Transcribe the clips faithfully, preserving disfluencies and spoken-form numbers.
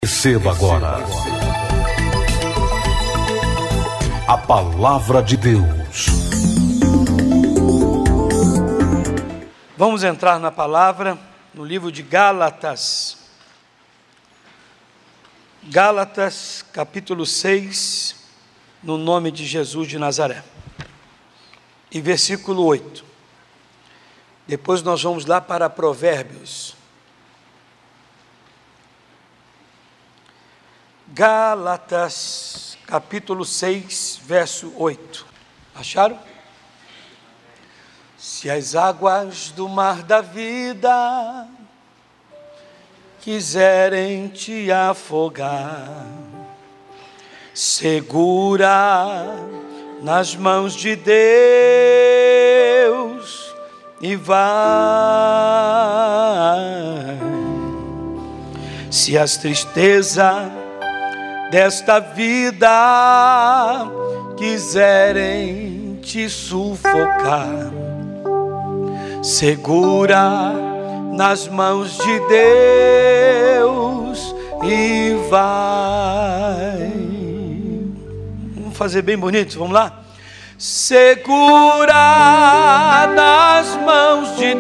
Receba agora a palavra de Deus. Vamos entrar na palavra, no livro de Gálatas. Gálatas, capítulo seis, no nome de Jesus de Nazaré. E versículo oito. Depois nós vamos lá para Provérbios. Gálatas, capítulo seis, verso oito. Acharam? Se as águas do mar da vida quiserem te afogar, segura nas mãos de Deus e vai. Se as tristezas desta vida quiserem te sufocar, segura nas mãos de Deus e vai. Vamos fazer bem bonito, vamos lá? Segura nas mãos de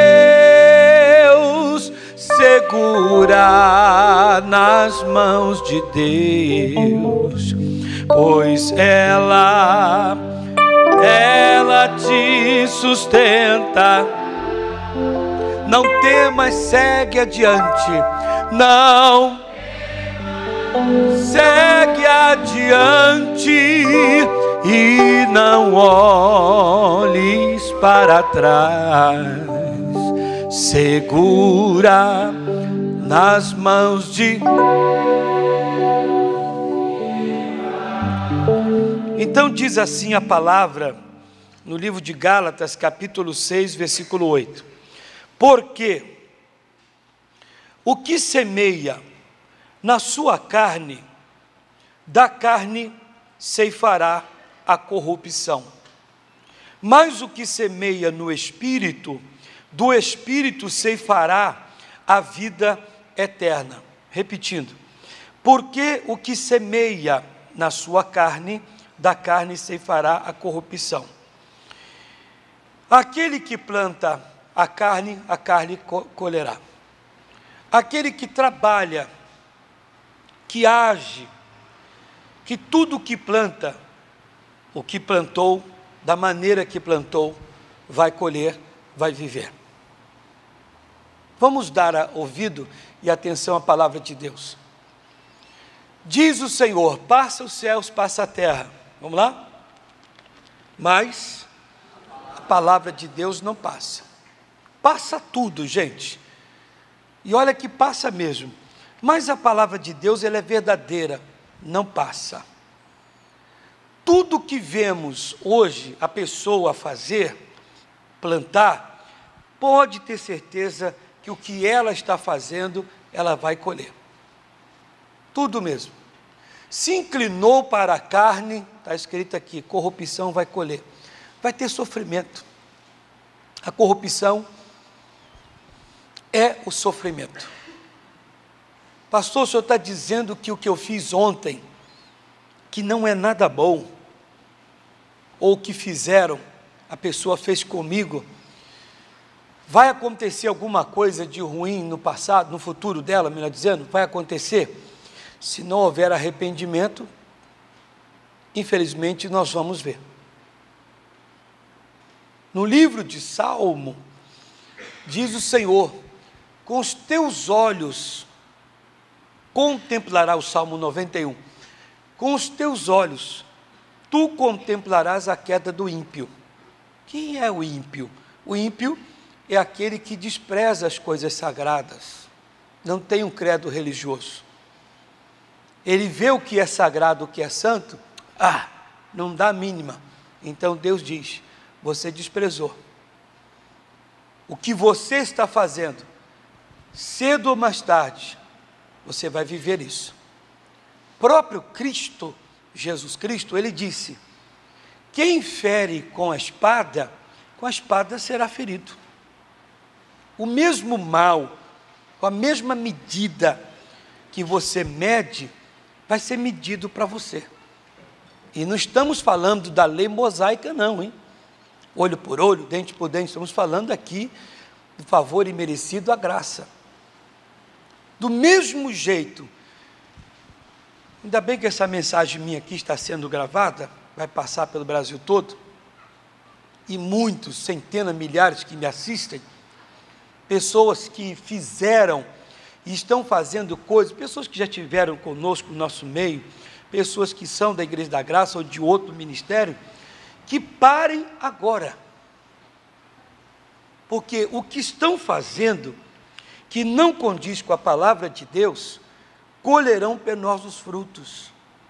Deus, segura nas mãos de Deus, pois ela, ela te sustenta. Não temas, segue adiante, não, segue adiante e não olhes para trás. Segura nas mãos de... Então diz assim a palavra no livro de Gálatas, capítulo seis, versículo oito. Porque o que semeia na sua carne, da carne ceifará a corrupção. Mas o que semeia no Espírito, do Espírito ceifará a vida eterna. Repetindo, porque o que semeia na sua carne, da carne ceifará a corrupção. Aquele que planta a carne, a carne colherá. Aquele que trabalha, que age, que tudo que planta, o que plantou, da maneira que plantou, vai colher, vai viver. Vamos dar ouvido e atenção à palavra de Deus. Diz o Senhor: passa os céus, passa a terra. Vamos lá? Mas a palavra de Deus não passa. Passa tudo, gente. E olha que passa mesmo. Mas a palavra de Deus, ela é verdadeira, não passa. Tudo que vemos hoje a pessoa fazer, plantar, pode ter certeza que o que ela está fazendo, ela vai colher. Tudo mesmo. Se inclinou para a carne, está escrito aqui, corrupção vai colher. Vai ter sofrimento. A corrupção é o sofrimento. Pastor, o senhor está dizendo que o que eu fiz ontem, que não é nada bom, ou o que fizeram, a pessoa fez comigo, vai acontecer alguma coisa de ruim no passado, no futuro dela, melhor dizendo, vai acontecer? Se não houver arrependimento, infelizmente nós vamos ver. No livro de Salmo, diz o Senhor: com os teus olhos contemplará, o Salmo noventa e um, com os teus olhos tu contemplarás a queda do ímpio. Quem é o ímpio? O ímpio é aquele que despreza as coisas sagradas, não tem um credo religioso. Ele vê o que é sagrado, o que é santo, ah, não dá a mínima. Então Deus diz: você desprezou. O que você está fazendo, cedo ou mais tarde, você vai viver isso. Próprio Cristo, Jesus Cristo, ele disse: quem fere com a espada, com a espada será ferido. O mesmo mal, com a mesma medida que você mede vai ser medido para você. E não estamos falando da lei mosaica não, hein? Olho por olho, dente por dente, estamos falando aqui do favor imerecido à graça. Do mesmo jeito, ainda bem que essa mensagem minha aqui está sendo gravada, vai passar pelo Brasil todo, e muitos, centenas, milhares que me assistem, pessoas que fizeram e estão fazendo coisas, pessoas que já tiveram conosco no nosso meio, pessoas que são da Igreja da Graça ou de outro ministério, que parem agora, porque o que estão fazendo, que não condiz com a palavra de Deus, colherão penosos frutos.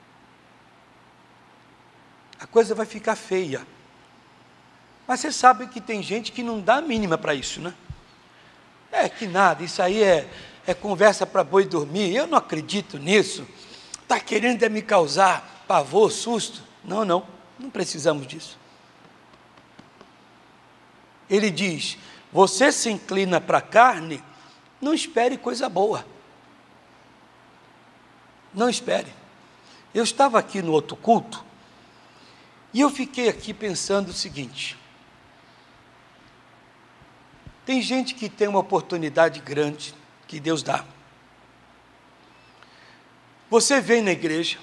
A coisa vai ficar feia. Mas você sabe que tem gente que não dá a mínima para isso, né? É que nada, isso aí é, é conversa para boi dormir, eu não acredito nisso, está querendo é me causar pavor, susto. Não, não, não precisamos disso. Ele diz, você se inclina para a carne, não espere coisa boa. Não espere. Eu estava aqui no outro culto, e eu fiquei aqui pensando o seguinte, tem gente que tem uma oportunidade grande, que Deus dá. Você vem na igreja,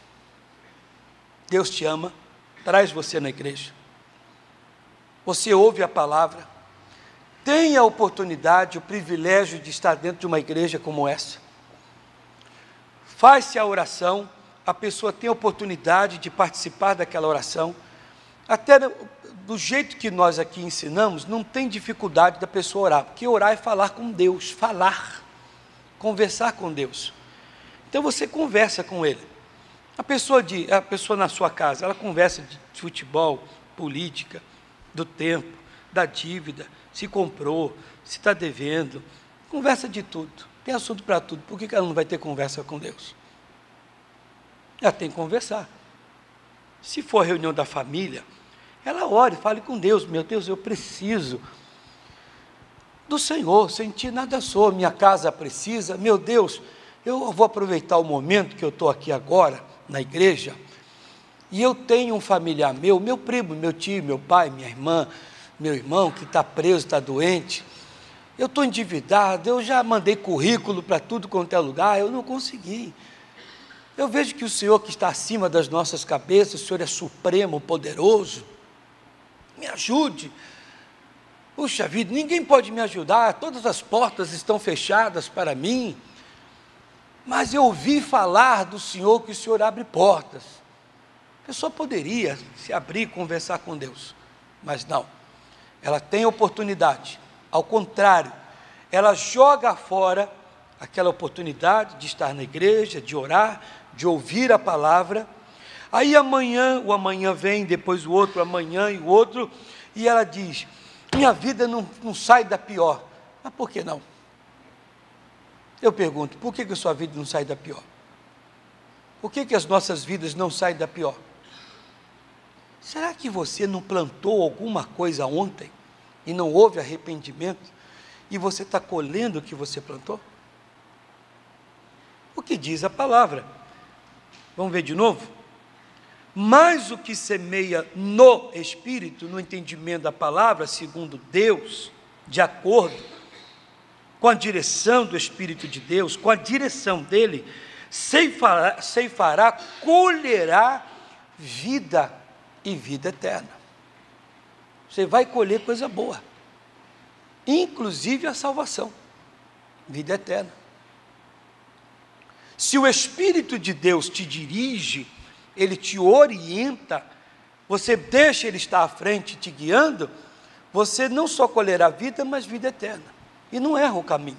Deus te ama, traz você na igreja, você ouve a palavra, tem a oportunidade, o privilégio de estar dentro de uma igreja como essa, faz-se a oração, a pessoa tem a oportunidade de participar daquela oração, até do jeito que nós aqui ensinamos, não tem dificuldade da pessoa orar, porque orar é falar com Deus, falar, conversar com Deus. Então você conversa com Ele. A pessoa, de, a pessoa na sua casa, ela conversa de futebol, política, do tempo, da dívida, se comprou, se está devendo, conversa de tudo, tem assunto para tudo. Por que ela não vai ter conversa com Deus? Ela tem que conversar. Se for reunião da família, ela ore, fale com Deus, meu Deus, eu preciso do Senhor, sem ti nada sou, minha casa precisa, meu Deus, eu vou aproveitar o momento que eu estou aqui agora, na igreja, e eu tenho um familiar meu, meu primo, meu tio, meu pai, minha irmã, meu irmão, que está preso, está doente, eu estou endividado, eu já mandei currículo para tudo quanto é lugar, eu não consegui. Eu vejo que o Senhor que está acima das nossas cabeças, o Senhor é supremo, poderoso, me ajude. Puxa vida, ninguém pode me ajudar, todas as portas estão fechadas para mim, mas eu ouvi falar do Senhor que o Senhor abre portas. A pessoa poderia se abrir e conversar com Deus, mas não, ela tem oportunidade, ao contrário, ela joga fora aquela oportunidade de estar na igreja, de orar, de ouvir a palavra. Aí amanhã, o amanhã vem, depois o outro, amanhã e o outro, e ela diz, minha vida não, não sai da pior. Mas por que não? Eu pergunto, por que, que a sua vida não sai da pior? Por que, que as nossas vidas não saem da pior? Será que você não plantou alguma coisa ontem, e não houve arrependimento, e você está colhendo o que você plantou? O que diz a palavra? Vamos ver de novo? Mas o que semeia no Espírito, no entendimento da palavra, segundo Deus, de acordo com a direção do Espírito de Deus, com a direção dele, ceifará, ceifará, colherá vida e vida eterna. Você vai colher coisa boa, inclusive a salvação, vida eterna. Se o Espírito de Deus te dirige, Ele te orienta, você deixa Ele estar à frente te guiando, você não só colherá vida, mas vida eterna, e não erra o caminho.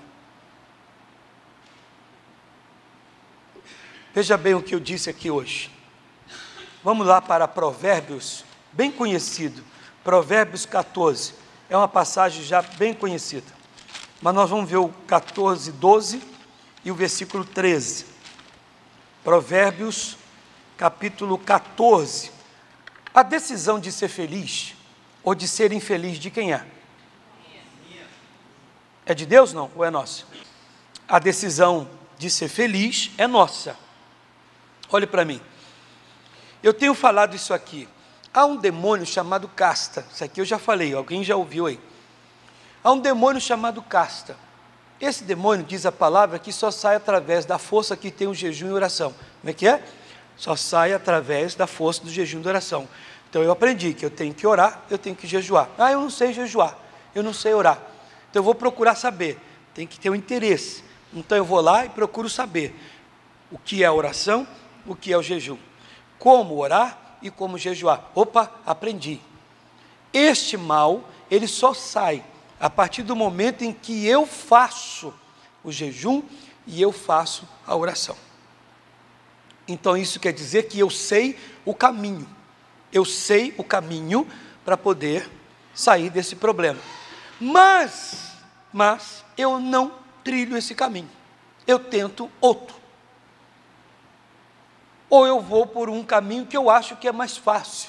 Veja bem o que eu disse aqui hoje. Vamos lá para Provérbios, bem conhecido, Provérbios catorze, é uma passagem já bem conhecida, mas nós vamos ver o catorze, doze e o versículo treze, Provérbios capítulo catorze, a decisão de ser feliz, ou de ser infeliz, de quem é? É de Deus não, ou é nossa? A decisão de de ser feliz é nossa. Olhe para mim. Eu tenho falado isso aqui. Há um demônio chamado casta. Isso aqui eu já falei, alguém já ouviu aí. Há um demônio chamado casta. Esse demônio, diz a palavra, que só sai através da força que tem o jejum e oração. Como é que é? Só sai através da força do jejum e oração. Então eu aprendi que eu tenho que orar, eu tenho que jejuar. Ah, eu não sei jejuar, eu não sei orar. Então eu vou procurar saber, tem que ter um interesse. Então eu vou lá e procuro saber o que é a oração, o que é o jejum. Como orar e como jejuar. Opa, aprendi. Este mal, ele só sai a partir do momento em que eu faço o jejum e eu faço a oração. Então isso quer dizer que eu sei o caminho. Eu sei o caminho para poder sair desse problema. Mas, mas eu não trilho esse caminho. Eu tento outro. Ou eu vou por um caminho que eu acho que é mais fácil.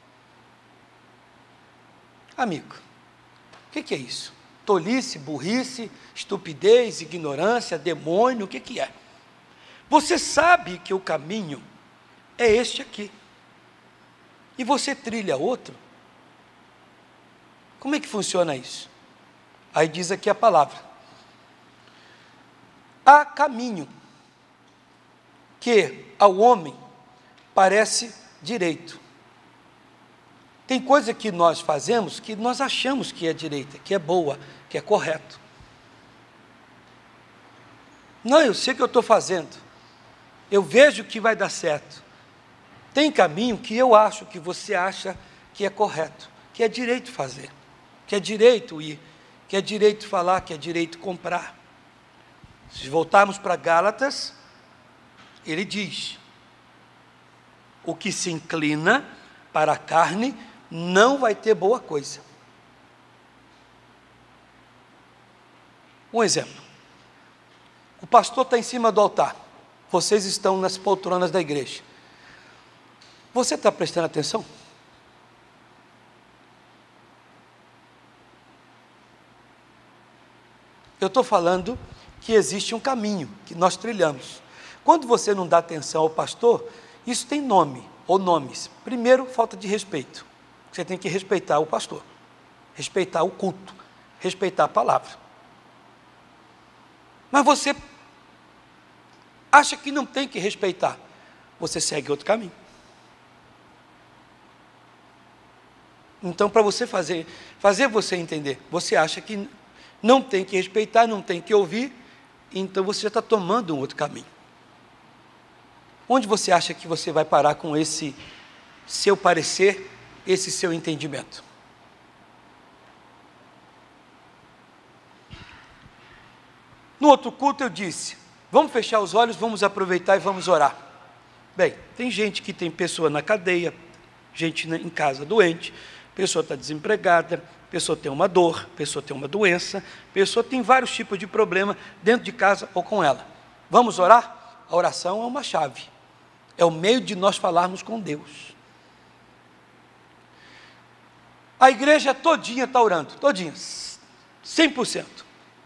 Amigo, o que, que é isso? Tolice, burrice, estupidez, ignorância, demônio, o que, que é? Você sabe que o caminho é este aqui. E você trilha outro? Como é que funciona isso? Aí diz aqui a palavra. Há caminho que ao homem parece direito. Tem coisa que nós fazemos que nós achamos que é direita, que é boa, que é correto. Não, eu sei o que eu estou fazendo. Eu vejo que vai dar certo. Tem caminho que eu acho que você acha que é correto, que é direito fazer, que é direito ir, que é direito falar, que é direito comprar. Se voltarmos para Gálatas, ele diz: o que se inclina para a carne não vai ter boa coisa. Um exemplo. O pastor está em cima do altar. Vocês estão nas poltronas da igreja. Você está prestando atenção? Eu estou falando que existe um caminho que nós trilhamos. Quando você não dá atenção ao pastor, isso tem nome ou nomes. Primeiro, falta de respeito. Você tem que respeitar o pastor, respeitar o culto, respeitar a palavra. Mas você acha que não tem que respeitar, você segue outro caminho. Então, para você fazer, fazer você entender, você acha que não tem que respeitar, não tem que ouvir, então você já está tomando um outro caminho. Onde você acha que você vai parar com esse seu parecer, esse seu entendimento? No outro culto eu disse, vamos fechar os olhos, vamos aproveitar e vamos orar. Bem, tem gente que tem pessoa na cadeia, gente em casa doente, pessoa está desempregada, pessoa tem uma dor, pessoa tem uma doença, pessoa tem vários tipos de problema dentro de casa ou com ela. Vamos orar? A oração é uma chave, é o meio de nós falarmos com Deus. A igreja todinha está orando, todinha, cem por cento.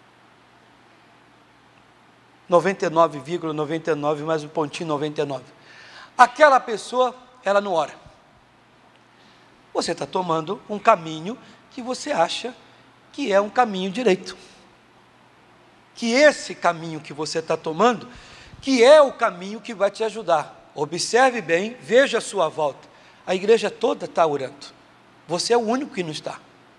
noventa e nove vírgula noventa e nove mais um pontinho noventa e nove. Aquela pessoa, ela não ora. Você está tomando um caminho que você acha que é um caminho direito. Que esse caminho que você está tomando, que é o caminho que vai te ajudar. Observe bem, veja a sua volta. A igreja toda está orando. Você é o único que não está.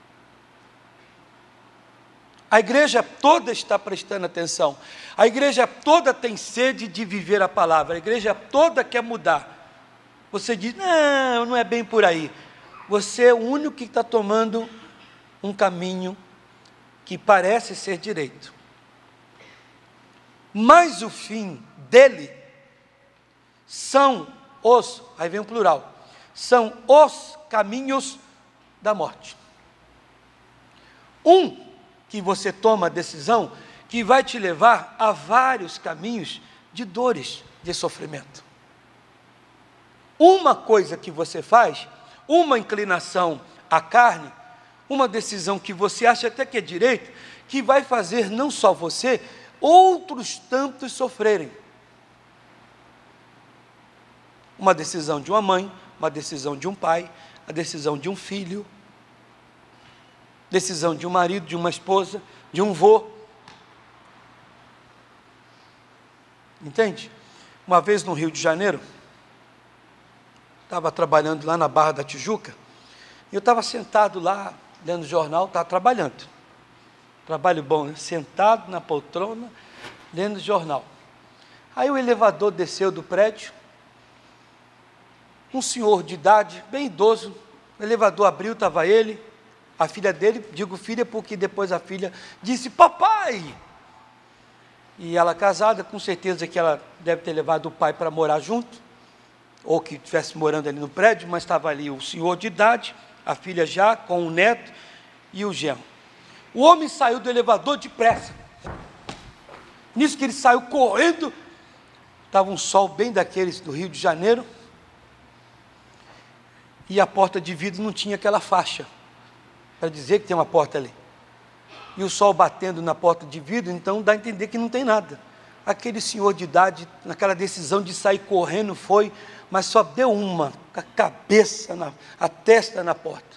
A igreja toda está prestando atenção. A igreja toda tem sede de viver a palavra. A igreja toda quer mudar. Você diz, não, não é bem por aí. Você é o único que está tomando um caminho que parece ser direito. Mas o fim dele são os, aí vem o plural, são os caminhos da morte. Um que você toma a decisão que vai te levar a vários caminhos de dores, de sofrimento. Uma coisa que você faz, uma inclinação à carne, uma decisão que você acha até que é direito, que vai fazer não só você, outros tantos sofrerem. Uma decisão de uma mãe, uma decisão de um pai, a decisão de um filho, decisão de um marido, de uma esposa, de um vô. Entende? Uma vez no Rio de Janeiro, estava trabalhando lá na Barra da Tijuca, e eu estava sentado lá, lendo jornal, estava trabalhando. Trabalho bom, né? Sentado na poltrona, lendo jornal. Aí o elevador desceu do prédio, um senhor de idade, bem idoso, o elevador abriu, estava ele, a filha dele, digo filha porque depois a filha disse, papai! E ela casada, com certeza que ela deve ter levado o pai para morar junto, ou que estivesse morando ali no prédio, mas estava ali o senhor de idade, a filha já, com o neto e o genro. O homem saiu do elevador depressa. Nisso que ele saiu correndo, estava um sol bem daqueles do Rio de Janeiro, e a porta de vidro não tinha aquela faixa, para dizer que tem uma porta ali. E o sol batendo na porta de vidro, então dá a entender que não tem nada. Aquele senhor de idade, naquela decisão de sair correndo, foi, mas só deu uma, com a cabeça, na, a testa na porta.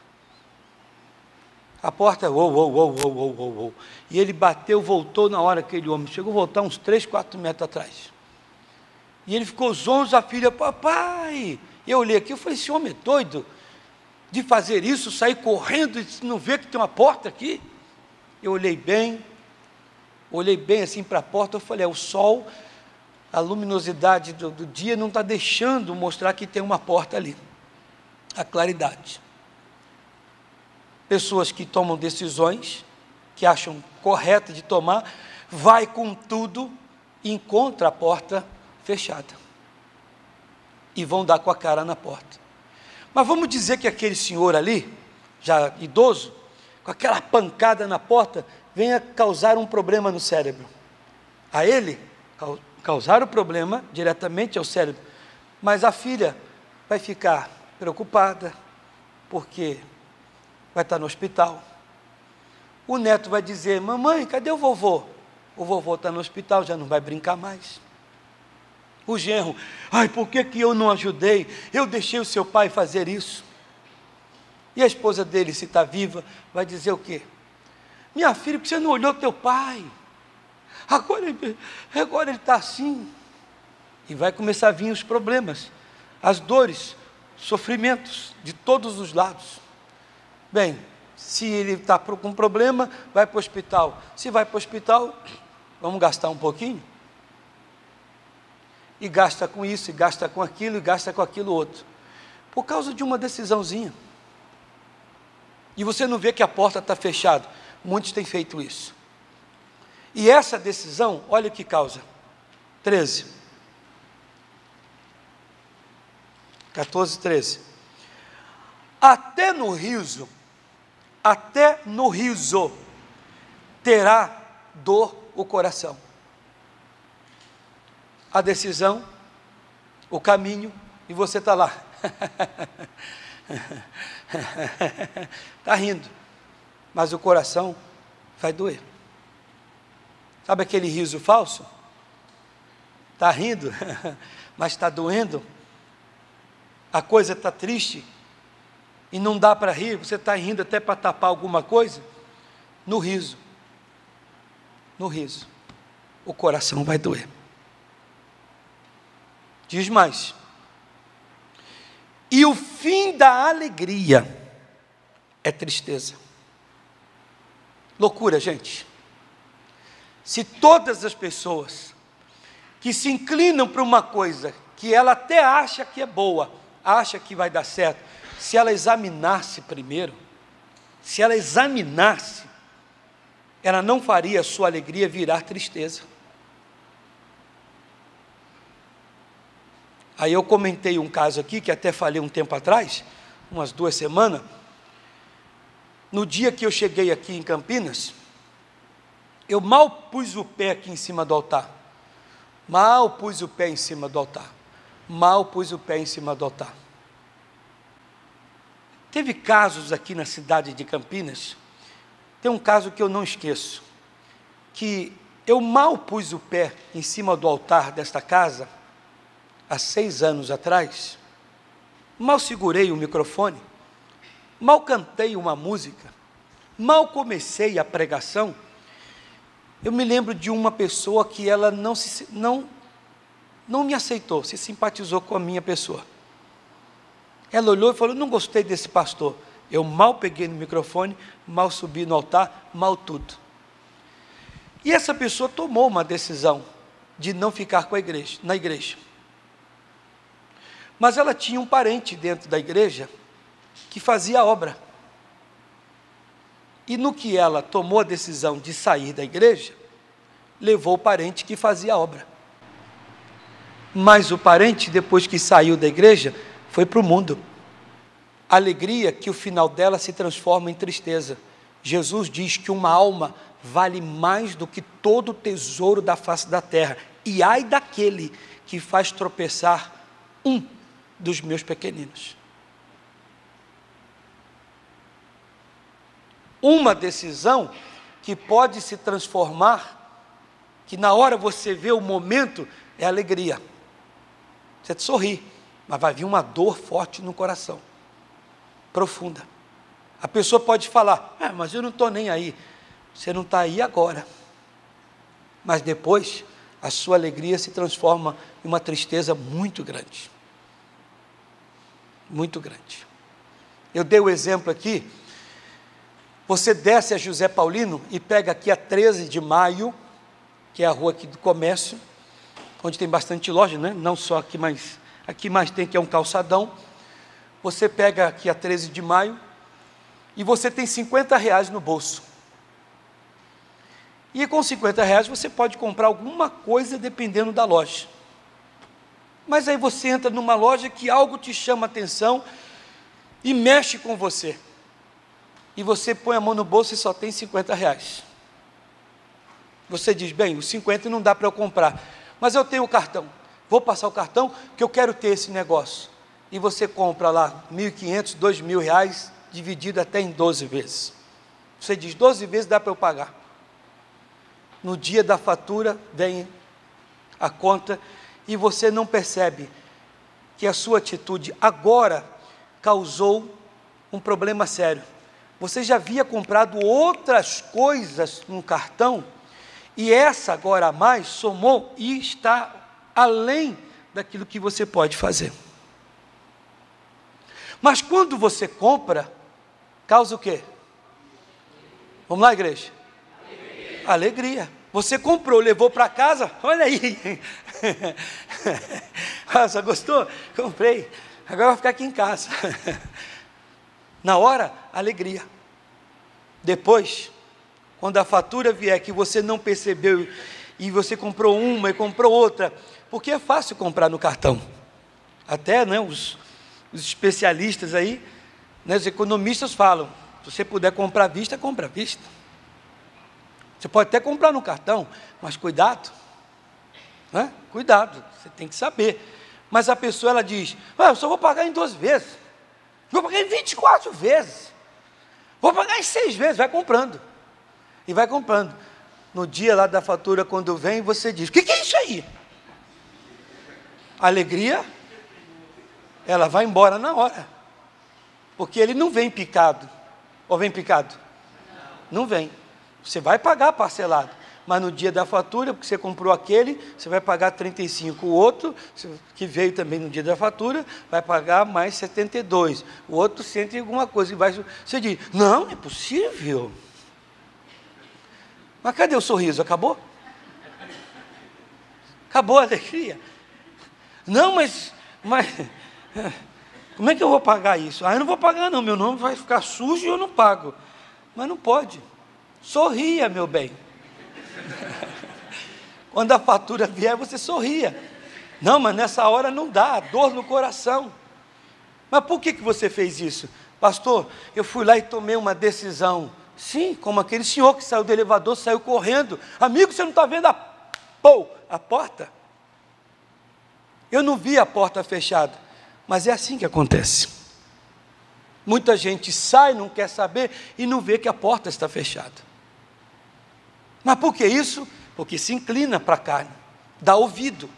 A porta, uou, uou, uou, uou, uou, uou, uou. E ele bateu, voltou na hora que aquele homem chegou, voltar uns três, quatro metros atrás. E ele ficou zonzo, a filha, papai. Eu olhei aqui, eu falei, esse homem é doido de fazer isso, sair correndo e não ver que tem uma porta aqui? Eu olhei bem, olhei bem assim para a porta, eu falei, é, o sol, a luminosidade do, do dia não está deixando mostrar que tem uma porta ali, a claridade. Pessoas que tomam decisões, que acham correto de tomar, vai com tudo e encontra a porta fechada, e vão dar com a cara na porta. Mas vamos dizer que aquele senhor ali, já idoso, com aquela pancada na porta, venha causar um problema no cérebro. A ele, causar o problema diretamente ao cérebro, mas a filha vai ficar preocupada, porque vai estar no hospital. O neto vai dizer, mamãe, cadê o vovô? O vovô está no hospital, já não vai brincar mais. O genro, ai, por que que eu não ajudei? Eu deixei o seu pai fazer isso. E a esposa dele, se está viva, vai dizer o quê? Minha filha, porque você não olhou teu pai? Agora, agora ele está assim. E vai começar a vir os problemas, as dores, sofrimentos de todos os lados. Bem, se ele está com problema, vai para o hospital. Se vai para o hospital, vamos gastar um pouquinho? E gasta com isso, e gasta com aquilo, e gasta com aquilo outro. Por causa de uma decisãozinha. E você não vê que a porta está fechada. Muitos têm feito isso. E essa decisão, olha o que causa. treze. quatorze, treze. Até no riso, até no riso, terá dor o coração. A decisão, o caminho, e você está lá. Está rindo, mas o coração vai doer. Sabe aquele riso falso? Está rindo, mas está doendo. A coisa está triste e não dá para rir. Você está rindo até para tapar alguma coisa. No riso, no riso, o coração vai doer. Diz mais. E o fim da alegria é tristeza. Loucura, gente. Se todas as pessoas que se inclinam para uma coisa que ela até acha que é boa, acha que vai dar certo, se ela examinasse primeiro, se ela examinasse, ela não faria a sua alegria virar tristeza. Aí eu comentei um caso aqui, que até falei um tempo atrás, umas duas semanas. No dia que eu cheguei aqui em Campinas, eu mal pus o pé aqui em cima do altar. Mal pus o pé em cima do altar. Mal pus o pé em cima do altar. Teve casos aqui na cidade de Campinas, tem um caso que eu não esqueço, que Eu mal pus o pé em cima do altar desta casa, há seis anos atrás, mal segurei o microfone, mal cantei uma música, mal comecei a pregação, eu me lembro de uma pessoa que ela não, se, não, não me aceitou, se simpatizou com a minha pessoa. Ela olhou e falou, não gostei desse pastor. Eu mal peguei no microfone, mal subi no altar, mal tudo. E essa pessoa tomou uma decisão de não ficar com a igreja, na igreja. Mas ela tinha um parente dentro da igreja que fazia a obra. E no que ela tomou a decisão de sair da igreja, levou o parente que fazia a obra. Mas o parente, depois que saiu da igreja, foi para o mundo. Alegria que o final dela se transforma em tristeza. Jesus diz que uma alma vale mais do que todo o tesouro da face da terra. E ai daquele que faz tropeçar um dos meus pequeninos. Uma decisão que pode se transformar, que na hora você vê o momento, é alegria. Você te sorri, mas vai vir uma dor forte no coração, profunda. A pessoa pode falar, ah, mas eu não estou nem aí. Você não está aí agora. Mas depois, a sua alegria se transforma em uma tristeza muito grande. Muito grande. Eu dei o exemplo aqui. Você desce a José Paulino e pega aqui a treze de maio, que é a rua aqui do comércio, onde tem bastante loja, né? Não só aqui, mas aqui mais tem, que é um calçadão. Você pega aqui a treze de maio e você tem cinquenta reais no bolso. E com cinquenta reais você pode comprar alguma coisa dependendo da loja. Mas aí você entra numa loja que algo te chama a atenção e mexe com você. E você põe a mão no bolso e só tem cinquenta reais. Você diz, bem, os cinquenta não dá para eu comprar, mas eu tenho o cartão. Vou passar o cartão que eu quero ter esse negócio. E você compra lá mil e quinhentos, dois mil reais, dividido até em doze vezes. Você diz, doze vezes dá para eu pagar. No dia da fatura vem a conta e você não percebe que a sua atitude agora causou um problema sério. Você já havia comprado outras coisas no cartão e essa agora a mais somou e está além daquilo que você pode fazer. Mas quando você compra, causa o quê? Vamos lá, igreja? Alegria. Alegria. Você comprou, levou para casa, olha aí. Nossa, gostou? Comprei. Agora vai ficar aqui em casa. Na hora, alegria. Depois, quando a fatura vier que você não percebeu e você comprou uma e comprou outra, porque é fácil comprar no cartão. Até, né, os, os especialistas aí, né, os economistas falam, se você puder comprar à vista, compra à vista. Você pode até comprar no cartão, mas cuidado, né? Cuidado, você tem que saber. Mas a pessoa, ela diz, ah, eu só vou pagar em doze vezes, vou pagar em vinte e quatro vezes, vou pagar em seis vezes, vai comprando, e vai comprando. No dia lá da fatura, quando vem, você diz, o que, que é isso aí? A alegria, ela vai embora na hora, porque ele não vem picado, ou vem picado? Não vem. Você vai pagar parcelado, mas no dia da fatura, porque você comprou aquele, você vai pagar trinta e cinco, o outro, que veio também no dia da fatura, vai pagar mais setenta e dois, o outro cento e alguma coisa, vai, você diz, não, não é possível, mas cadê o sorriso, acabou? Acabou a alegria? Não, mas, mas, como é que eu vou pagar isso? Ah, eu não vou pagar não, meu nome vai ficar sujo e eu não pago, mas não pode. Sorria, meu bem. Quando a fatura vier, você sorria. Não, mas nessa hora não dá, dor no coração. Mas por que, que você fez isso? Pastor, eu fui lá e tomei uma decisão. Sim, como aquele senhor que saiu do elevador, saiu correndo. Amigo, você não está vendo a, pô, a porta? Eu não vi a porta fechada, mas é assim que acontece. Muita gente sai, não quer saber e não vê que a porta está fechada. Mas por que isso? porque se inclina para a carne, dá ouvido.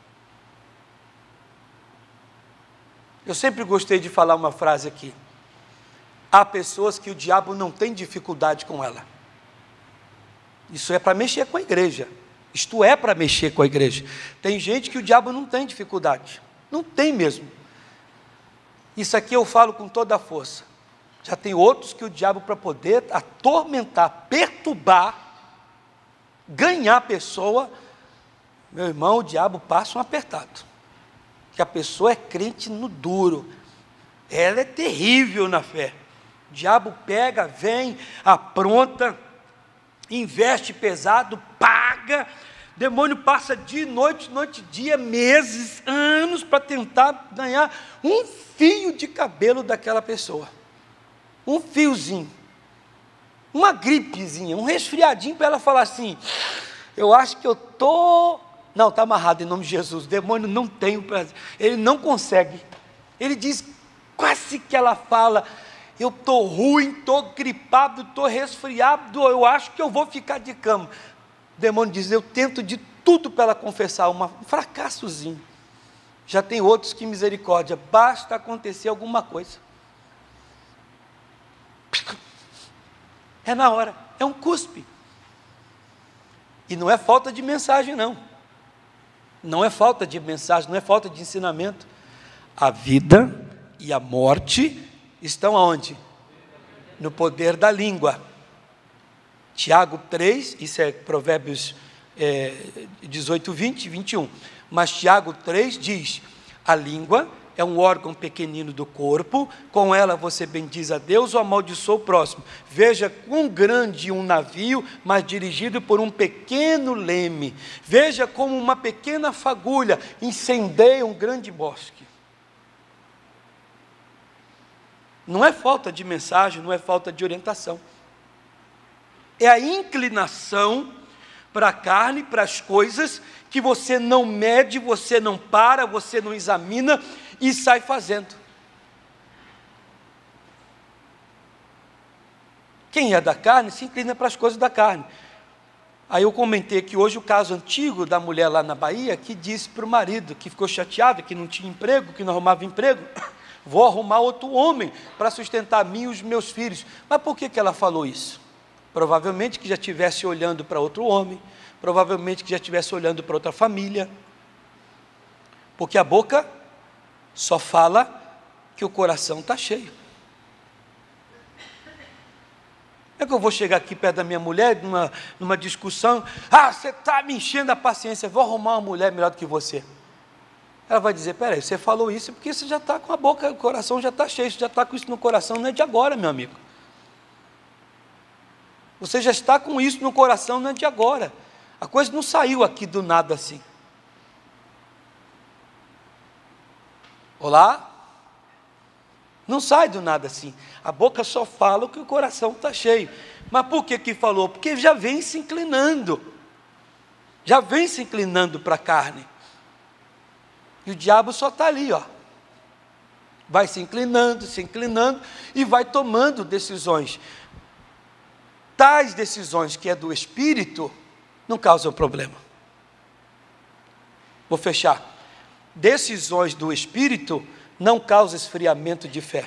Eu sempre gostei de falar uma frase aqui: há pessoas que o diabo não tem dificuldade com ela. Isso é para mexer com a igreja. Isto é para mexer com a igreja. Tem gente que o diabo não tem dificuldade. Não tem mesmo. Isso aqui eu falo com toda a força. Já tem outros que o diabo, para poder atormentar, perturbar, ganhar a pessoa, meu irmão, o diabo passa um apertado. Que a pessoa é crente no duro. Ela é terrível na fé. O diabo pega, vem, apronta, investe pesado, paga, demônio passa dia, noite, noite, dia, meses, anos, para tentar ganhar um fio de cabelo daquela pessoa, um fiozinho, uma gripezinha, um resfriadinho, para ela falar assim: eu acho que eu estou, não, está amarrado em nome de Jesus, o demônio não tem o prazer, ele não consegue, ele diz, quase que ela fala: eu estou ruim, estou gripado, estou resfriado, eu acho que eu vou ficar de cama. O demônio diz: eu tento de tudo para ela confessar, uma, um fracassozinho. Já tem outros que misericórdia, basta acontecer alguma coisa. É na hora, é um cuspe. E não é falta de mensagem, não. Não é falta de mensagem, não é falta de ensinamento. A vida e a morte estão aonde? No poder da língua. Tiago três, isso é Provérbios é, dezoito, vinte, vinte e um. Mas Tiago três diz: a língua é um órgão pequenino do corpo, com ela você bendiz a Deus ou amaldiçoa o próximo. Veja quão grande um navio, mas dirigido por um pequeno leme. Veja como uma pequena fagulha incendeia um grande bosque. Não é falta de mensagem, não é falta de orientação. É a inclinação para a carne, para as coisas que você não mede, você não para, você não examina e sai fazendo. Quem é da carne se inclina para as coisas da carne. Aí eu comentei que hoje o caso antigo da mulher lá na Bahia, que disse para o marido, que ficou chateado, que não tinha emprego, que não arrumava emprego: vou arrumar outro homem para sustentar a mim e os meus filhos. Mas por que que ela falou isso? Provavelmente que já estivesse olhando para outro homem, provavelmente que já estivesse olhando para outra família, porque a boca só fala que o coração está cheio. É que eu vou chegar aqui perto da minha mulher, numa, numa discussão: ah, você está me enchendo a paciência, vou arrumar uma mulher melhor do que você. Ela vai dizer: peraí, você falou isso porque você já está com a boca, o coração já está cheio, você já está com isso no coração, não é de agora, meu amigo. Você já está com isso no coração, não é de agora. A coisa não saiu aqui do nada assim. Olá? Não sai do nada assim. A boca só fala o que o coração está cheio. Mas por que que falou? Porque já vem se inclinando. Já vem se inclinando para a carne. E o diabo só está ali, ó. Vai se inclinando, se inclinando e vai tomando decisões. Tais decisões que é do Espírito não causam problema. Vou fechar. Decisões do Espírito não causam esfriamento de fé.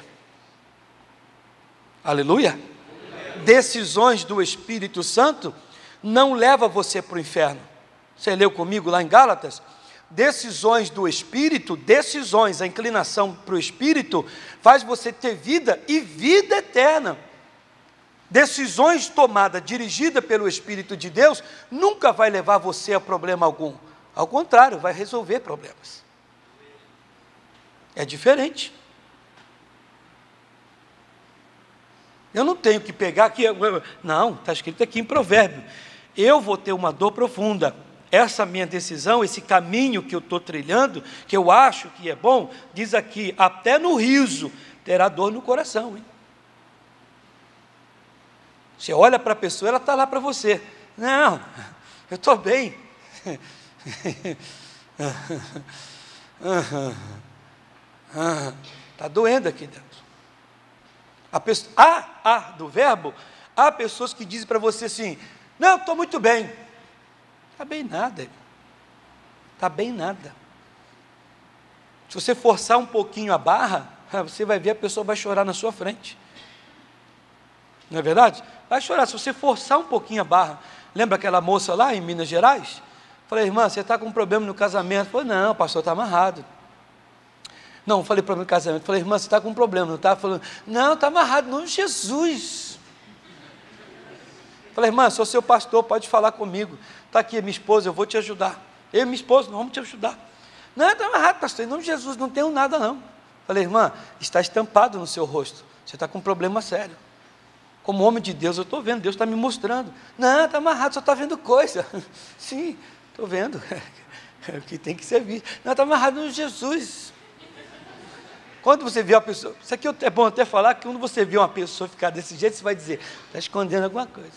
Aleluia? Aleluia. Decisões do Espírito Santo não levam você para o inferno. Você leu comigo lá em Gálatas? Decisões do Espírito, decisões, a inclinação para o Espírito, faz você ter vida e vida eterna. Decisões tomadas, dirigidas pelo Espírito de Deus, nunca vai levar você a problema algum. Ao contrário, vai resolver problemas. É diferente. Eu não tenho que pegar aqui, não, está escrito aqui em Provérbio: eu vou ter uma dor profunda. Essa minha decisão, esse caminho que eu estou trilhando, que eu acho que é bom, diz aqui: até no riso terá dor no coração, hein? Você olha para a pessoa, ela está lá para você. Não, eu estou bem. Está doendo aqui dentro. A pessoa, ah, ah, do verbo, há pessoas que dizem para você assim: não, estou muito bem. Está bem nada. Está bem nada. Se você forçar um pouquinho a barra, você vai ver a pessoa vai chorar na sua frente. Não é verdade? Vai chorar, se você forçar um pouquinho a barra. Lembra aquela moça lá em Minas Gerais? Falei, irmã, você está com um problema no casamento? Falei, não, o pastor está amarrado. Não, falei problema no casamento. Falei, irmã, você está com um problema, não está? Falando, não, está amarrado, não, Jesus. Falei, irmã, sou seu pastor, pode falar comigo. Está aqui a minha esposa, eu vou te ajudar. Eu e minha esposa, nós vamos te ajudar. Não, está amarrado, pastor, em nome de Jesus, não tenho nada não. Falei, irmã, está estampado no seu rosto, você está com um problema sério. Como homem de Deus, eu estou vendo, Deus está me mostrando. Não, está amarrado, só está vendo coisa. Sim, estou vendo. É o que tem que ser visto. Não, está amarrado no Jesus. Quando você vê uma pessoa, isso aqui é bom até falar, que quando você vê uma pessoa ficar desse jeito, você vai dizer, está escondendo alguma coisa.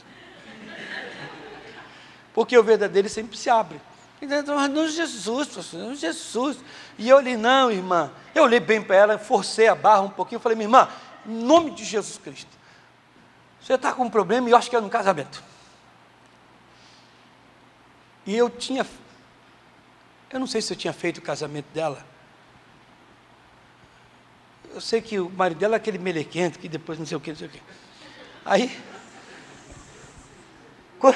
Porque o verdadeiro sempre se abre. Então, no Jesus, pastor, no Jesus. E eu olhei, não, irmã. Eu olhei bem para ela, forcei a barra um pouquinho, falei, minha irmã, em nome de Jesus Cristo, você está com um problema e eu acho que é no casamento. E eu tinha, eu não sei se eu tinha feito o casamento dela. Eu sei que o marido dela é aquele melequento, que depois não sei o que, não sei o que. Aí, quando,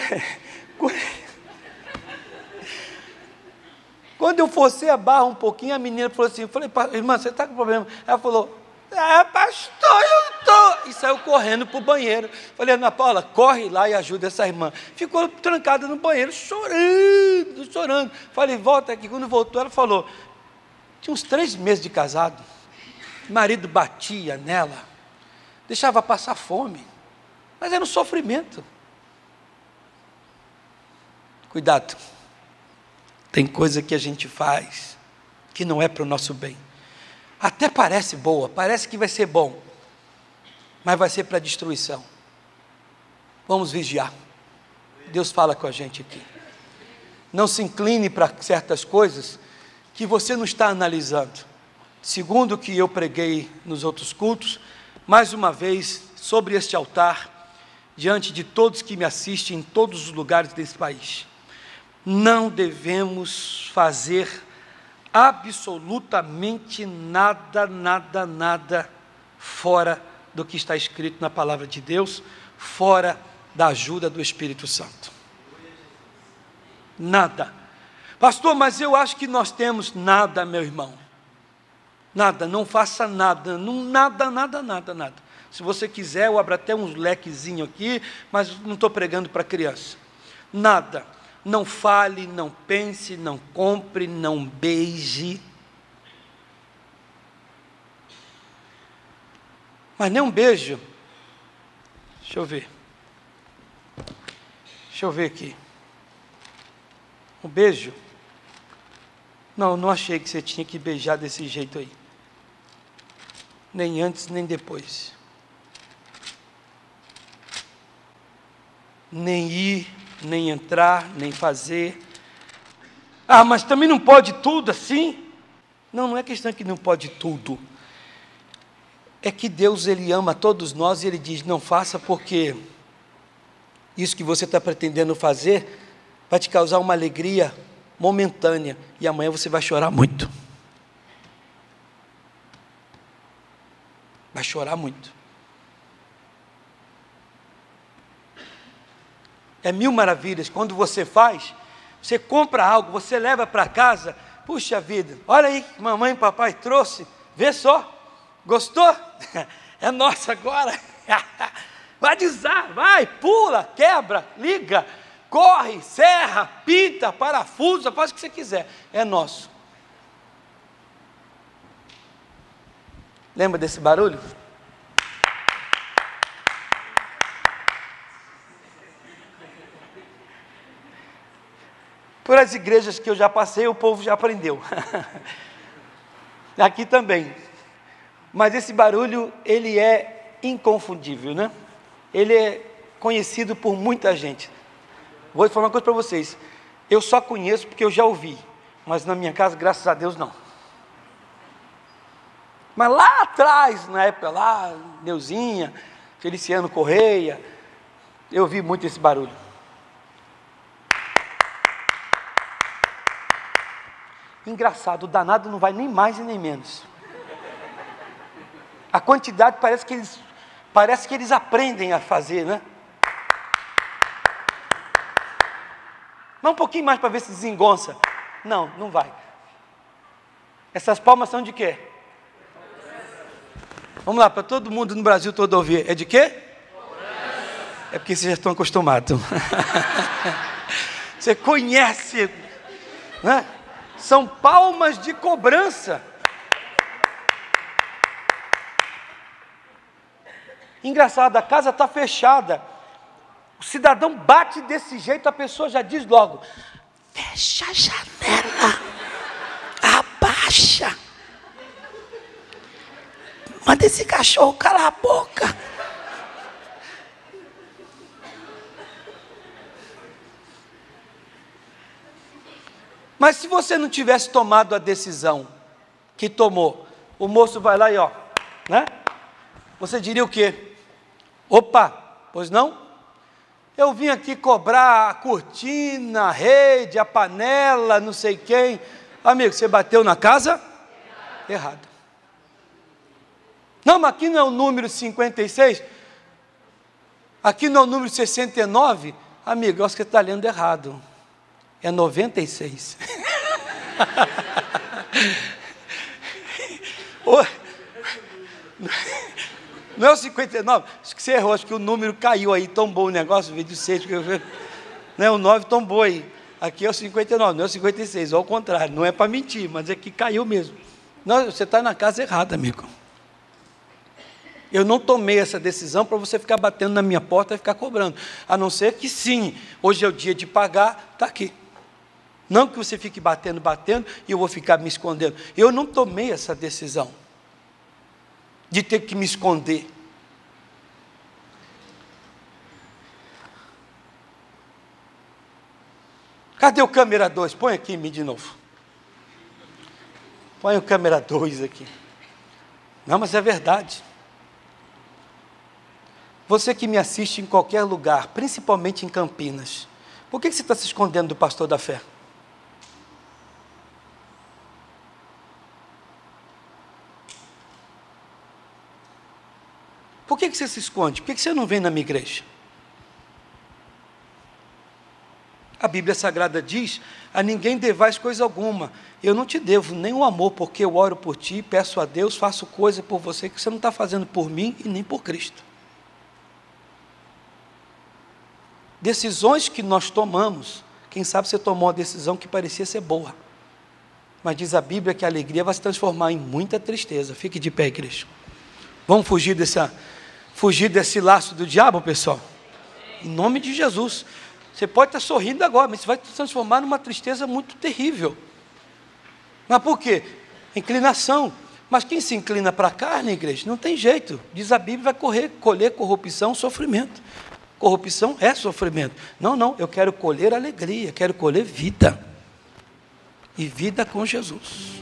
quando eu forcei a barra um pouquinho, a menina falou assim, eu falei, irmã, você está com problema? Ela falou, ah, pastor, eu estou. E saiu correndo para o banheiro. Falei, Ana Paula, corre lá e ajuda essa irmã. Ficou trancada no banheiro, chorando, chorando. Falei, volta aqui. Quando voltou, ela falou, tinha uns três meses de casado. O marido batia nela, deixava passar fome, mas era um sofrimento. Cuidado, tem coisa que a gente faz que não é para o nosso bem. Até parece boa, parece que vai ser bom, mas vai ser para destruição. Vamos vigiar. Deus fala com a gente aqui. Não se incline para certas coisas que você não está analisando. Segundo o que eu preguei nos outros cultos, mais uma vez, sobre este altar, diante de todos que me assistem em todos os lugares desse país, não devemos fazer absolutamente nada, nada, nada fora do que está escrito na palavra de Deus, fora da ajuda do Espírito Santo. Nada. Pastor, mas eu acho que nós temos nada, meu irmão. Nada, não faça nada, não, nada, nada, nada, nada. Se você quiser, eu abro até uns lequezinhos aqui, mas não estou pregando para criança. Nada. Não fale, não pense, não compre, não beije. Mas nem um beijo. Deixa eu ver. Deixa eu ver aqui. Um beijo. Não, não achei que você tinha que beijar desse jeito aí. Nem antes, nem depois. Nem ir, nem entrar, nem fazer. Ah, mas também não pode tudo assim? Não, não é questão que não pode tudo. É que Deus, Ele ama todos nós e Ele diz, não faça porque isso que você está pretendendo fazer vai te causar uma alegria momentânea e amanhã você vai chorar muito. Vai chorar muito. É mil maravilhas. Quando você faz, você compra algo, você leva para casa, puxa vida, olha aí que mamãe e papai trouxe, vê só, gostou? É nossa agora. Vai desar, vai, pula, quebra, liga, corre, serra, pinta, parafusa, faz o que você quiser, é nosso. Lembra desse barulho? Por as igrejas que eu já passei, o povo já aprendeu. Aqui também. Mas esse barulho, ele é inconfundível, né? Ele é conhecido por muita gente. Vou falar uma coisa para vocês. Eu só conheço porque eu já ouvi. Mas na minha casa, graças a Deus, não. Mas lá atrás, na época lá, Neuzinha, Feliciano Correia, eu ouvi muito esse barulho. Engraçado, o danado não vai nem mais e nem menos. A quantidade parece que eles, parece que eles aprendem a fazer, né? Mas um pouquinho mais para ver se desengonça. Não, não vai. Essas palmas são de quê? Vamos lá, para todo mundo no Brasil todo ouvir. É de quê? É porque vocês já estão acostumados. Você conhece, né? São palmas de cobrança. Engraçado, a casa está fechada. O cidadão bate desse jeito, a pessoa já diz logo: fecha a janela, abaixa, manda esse cachorro calar a boca. Mas se você não tivesse tomado a decisão que tomou, o moço vai lá e ó, né? Você diria o quê? Opa, pois não? Eu vim aqui cobrar a cortina, a rede, a panela, não sei quem. Amigo, você bateu na casa? Errado. Não, mas aqui não é o número cinquenta e seis? Aqui não é o número sessenta e nove? Amigo, eu acho que você está lendo errado. É noventa e seis. Não é o cinquenta e nove? Acho que você errou, acho que o número caiu aí, tombou o negócio, veio de seis, né? O nove tombou aí. Aqui é o cinquenta e nove, não é o cinquenta e seis, ao contrário, não é para mentir, mas é que caiu mesmo. Não, você está na casa errada, amigo. Eu não tomei essa decisão para você ficar batendo na minha porta e ficar cobrando. A não ser que sim, hoje é o dia de pagar, está aqui. Não que você fique batendo, batendo, e eu vou ficar me escondendo. Eu não tomei essa decisão de ter que me esconder. Cadê o câmera dois? Põe aqui em mim de novo. Põe o câmera dois aqui. Não, mas é verdade. Você que me assiste em qualquer lugar, principalmente em Campinas, por que você está se escondendo do pastor da fé? Por que você se esconde? Por que você não vem na minha igreja? A Bíblia Sagrada diz: a ninguém devais coisa alguma. Eu não te devo nenhum amor, porque eu oro por ti, peço a Deus, faço coisa por você que você não está fazendo por mim e nem por Cristo. Decisões que nós tomamos, quem sabe você tomou uma decisão que parecia ser boa, mas diz a Bíblia que a alegria vai se transformar em muita tristeza. Fique de pé, igreja. Vamos fugir, dessa, fugir desse laço do diabo, pessoal? Em nome de Jesus. Você pode estar sorrindo agora, mas isso vai se transformar numa tristeza muito terrível. Mas por quê? Inclinação. Mas quem se inclina para a carne, igreja, não tem jeito. Diz a Bíblia, vai correr, colher corrupção, sofrimento. Corrupção é sofrimento. Não, não, eu quero colher alegria, quero colher vida. E vida com Jesus.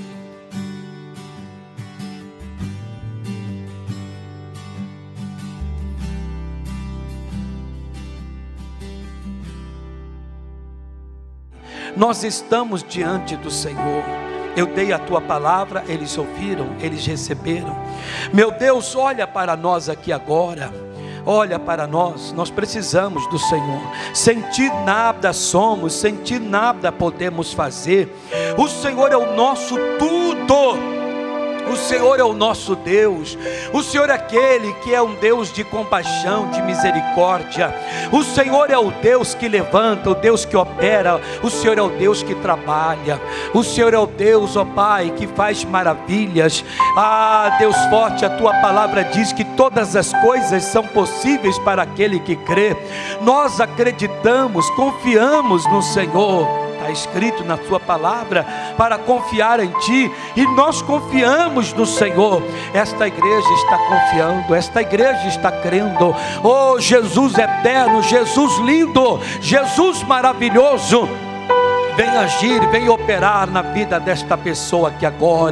Nós estamos diante do Senhor. Eu dei a tua palavra, eles ouviram, eles receberam. Meu Deus, olha para nós aqui agora. Olha para nós, nós precisamos do Senhor. Sem ti nada somos, sem ti nada podemos fazer. O Senhor é o nosso tudo. O Senhor é o nosso Deus. O Senhor é aquele que é um Deus de compaixão, de misericórdia. O Senhor é o Deus que levanta, o Deus que opera. O Senhor é o Deus que trabalha. O Senhor é o Deus, ó Pai, que faz maravilhas. Ah, Deus forte, a tua palavra diz que todas as coisas são possíveis para aquele que crê. Nós acreditamos, confiamos no Senhor. Está escrito na sua palavra para confiar em ti, e nós confiamos no Senhor. Esta igreja está confiando, esta igreja está crendo. Oh, Jesus eterno, Jesus lindo, Jesus maravilhoso, vem agir, vem operar na vida desta pessoa aqui agora.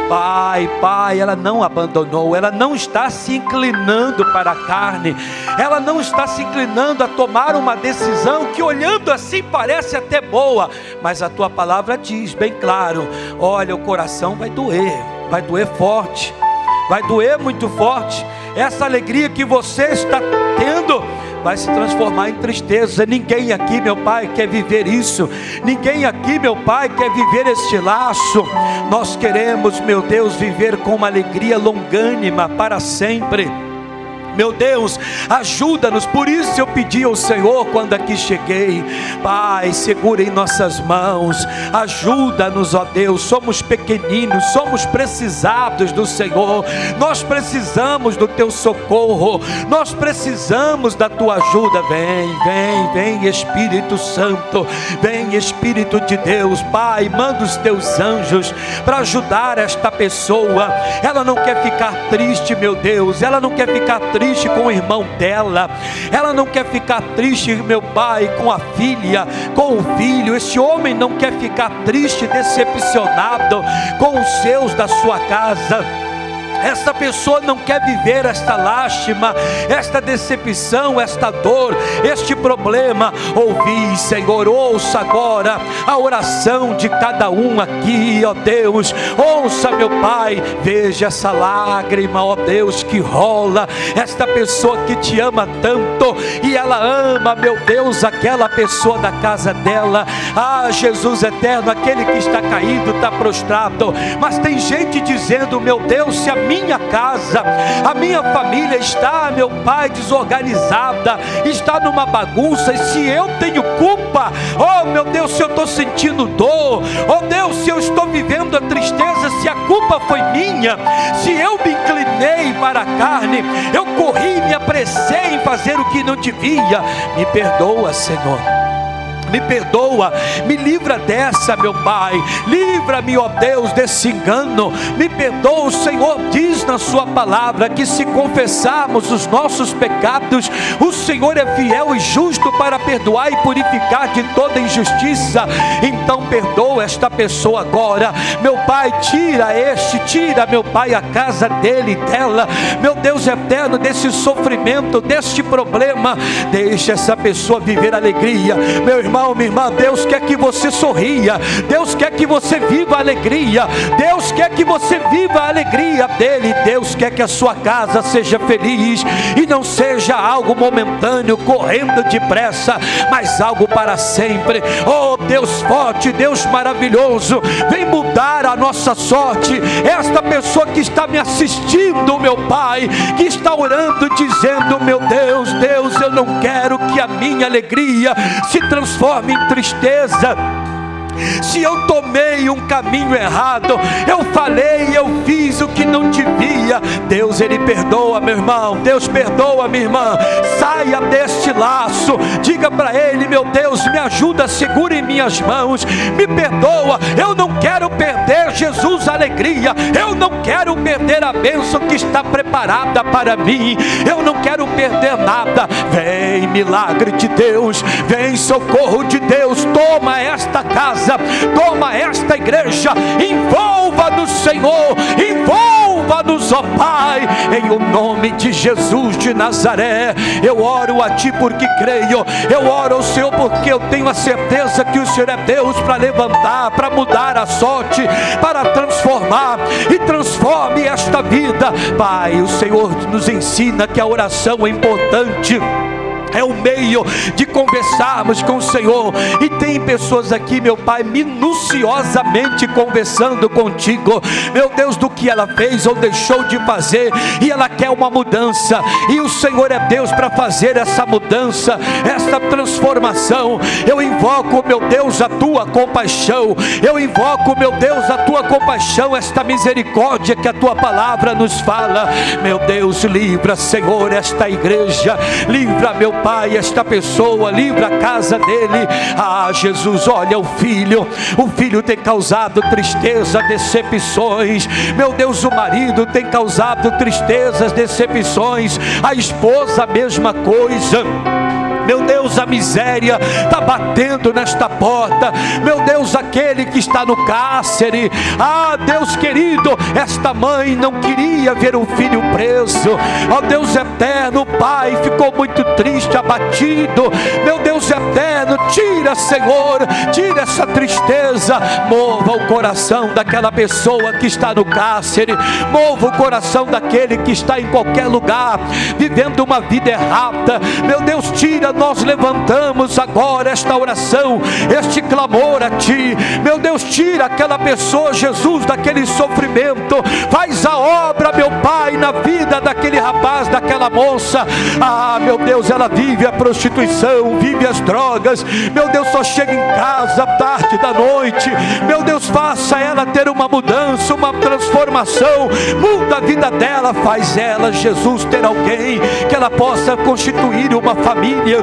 Pai, Pai, ela não abandonou, ela não está se inclinando para a carne, ela não está se inclinando a tomar uma decisão que olhando assim parece até boa, mas a tua palavra diz bem claro: olha, o coração vai doer, vai doer forte, vai doer muito forte. Essa alegria que você está tendo vai se transformar em tristeza. Ninguém aqui, meu Pai, quer viver isso. Ninguém aqui, meu Pai, quer viver este laço. Nós queremos, meu Deus, viver com uma alegria longânima para sempre. Meu Deus, ajuda-nos. Por isso eu pedi ao Senhor quando aqui cheguei: Pai, segura em nossas mãos, ajuda-nos, ó Deus. Somos pequeninos, somos precisados do Senhor, nós precisamos do teu socorro, nós precisamos da tua ajuda. Vem, vem, vem Espírito Santo, vem Espírito de Deus. Pai, manda os teus anjos para ajudar esta pessoa. Ela não quer ficar triste, meu Deus, ela não quer ficar triste com o irmão dela, ela não quer ficar triste, meu Pai, com a filha, com o filho. Esse homem não quer ficar triste, decepcionado com os seus da sua casa. Essa pessoa não quer viver esta lástima, esta decepção, esta dor, este problema. Ouvi, Senhor, ouça agora a oração de cada um aqui, ó Deus. Ouça, meu Pai, veja essa lágrima, ó Deus, que rola. Esta pessoa que te ama tanto, e ela ama, meu Deus, aquela pessoa da casa dela. Ah, Jesus eterno, aquele que está caído, está prostrado. Mas tem gente dizendo: meu Deus, se a minha minha casa, a minha família está, meu Pai, desorganizada, está numa bagunça, e se eu tenho culpa, oh meu Deus, se eu estou sentindo dor, oh Deus, se eu estou vivendo a tristeza, se a culpa foi minha, se eu me inclinei para a carne, eu corri, me apressei em fazer o que não devia, me perdoa, Senhor. Me perdoa, me livra dessa, meu Pai. Livra-me, ó Deus, desse engano. Me perdoa. O Senhor diz na sua palavra que se confessarmos os nossos pecados, o Senhor é fiel e justo para perdoar e purificar de toda injustiça. Então perdoa esta pessoa agora, meu Pai. Tira este, tira, meu Pai, a casa dele e dela, meu Deus eterno, desse sofrimento, deste problema. Deixa essa pessoa viver alegria, meu irmão. Minha irmã, Deus quer que você sorria, Deus quer que você viva a alegria, Deus quer que você viva a alegria dele. Deus quer que a sua casa seja feliz e não seja algo momentâneo, correndo depressa, mas algo para sempre. Oh Deus forte, Deus maravilhoso, vem mudar a nossa sorte. Esta pessoa que está me assistindo, meu Pai, que está orando, dizendo: meu Deus, Deus, eu não quero que a minha alegria se transforme em tristeza. Se eu tomei um caminho errado, eu falei, eu fiz o que não devia, Deus, Ele perdoa, meu irmão. Deus perdoa, minha irmã. Saia deste laço, diga para Ele: meu Deus, me ajuda, segura em minhas mãos, me perdoa. Eu não quero perder, Jesus, a alegria. Eu não quero perder a bênção que está preparada para mim. Eu não quero perder nada. Vem milagre de Deus, vem socorro de Deus. Toma esta casa, toma esta igreja, envolva-nos, Senhor, envolva-nos, ó Pai, em o nome de Jesus de Nazaré. Eu oro a Ti porque creio, eu oro ao Senhor porque eu tenho a certeza que o Senhor é Deus para levantar, para mudar a sorte, para transformar, e transforme esta vida. Pai, o Senhor nos ensina que a oração é importante, é o meio de conversarmos com o Senhor. E tem pessoas aqui, meu Pai, minuciosamente conversando contigo, meu Deus, do que ela fez ou deixou de fazer, e ela quer uma mudança, e o Senhor é Deus para fazer essa mudança, essa transformação. Eu invoco, meu Deus, a Tua compaixão, eu invoco, meu Deus, a Tua compaixão, esta misericórdia que a Tua palavra nos fala. Meu Deus, livra, Senhor, esta igreja, livra, meu Pai, esta pessoa, livra a casa dele. Ah, Jesus, olha o filho, o filho tem causado tristeza, decepções. Meu Deus, o marido tem causado tristezas, decepções. A esposa, a mesma coisa. Meu Deus, a miséria está batendo nesta porta. Meu Deus, aquele que está no cárcere. Ah, Deus querido, esta mãe não queria ver o filho preso. Ó Deus eterno, o pai ficou muito triste, abatido. Meu Deus eterno, tira, Senhor, tira essa tristeza. Mova o coração daquela pessoa que está no cárcere. Mova o coração daquele que está em qualquer lugar, vivendo uma vida errada. Meu Deus, tira, nós levantamos agora esta oração, este clamor a Ti. Meu Deus, tira aquela pessoa, Jesus, daquele sofrimento. Faz a obra, meu Pai, na vida daquele rapaz, daquela moça. Ah, meu Deus, ela vive a prostituição, vive as drogas. Meu Deus, só chega em casa tarde da noite. Meu Deus, faça ela ter uma mudança, uma transformação. Muda a vida dela, faz ela, Jesus, ter alguém que ela possa constituir uma família.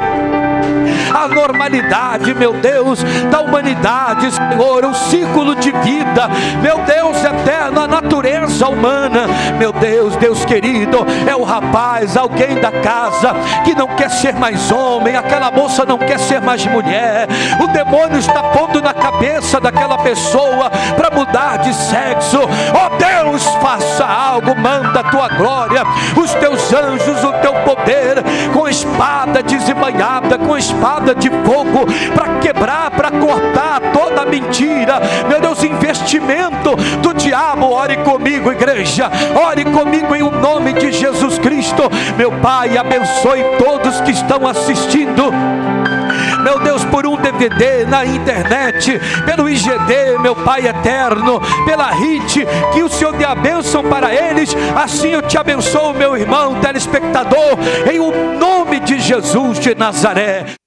A normalidade, meu Deus, da humanidade, Senhor, o ciclo de vida, meu Deus eterno, a natureza humana. Meu Deus, Deus querido, é o rapaz, alguém da casa que não quer ser mais homem, aquela moça não quer ser mais mulher. O demônio está pondo na cabeça daquela pessoa para mudar de sexo. Ó Deus, faça algo, manda a tua glória, os teus anjos, o teu poder, com espada desembainhada, com espada de fogo, para quebrar, para cortar toda mentira. Meu Deus, investimento do diabo. Ore comigo, igreja, ore comigo em o nome de Jesus Cristo. Meu Pai, abençoe todos que estão assistindo, meu Deus, por um D V D na internet, pelo I G D, meu Pai eterno, pela R I T, que o Senhor dê a bênção para eles. Assim eu te abençoo, meu irmão telespectador, em o nome de Jesus de Nazaré.